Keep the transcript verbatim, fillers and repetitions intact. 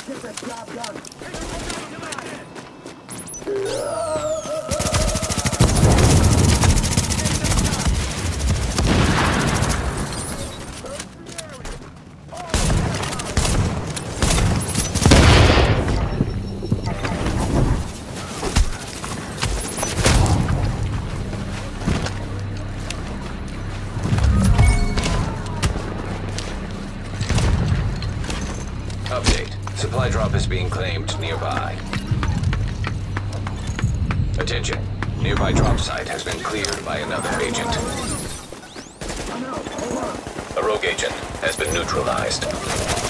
get the job done. Update. Supply drop is being claimed nearby. Attention. Nearby drop site has been cleared by another agent. I'm out. Hold on. A rogue agent has been neutralized.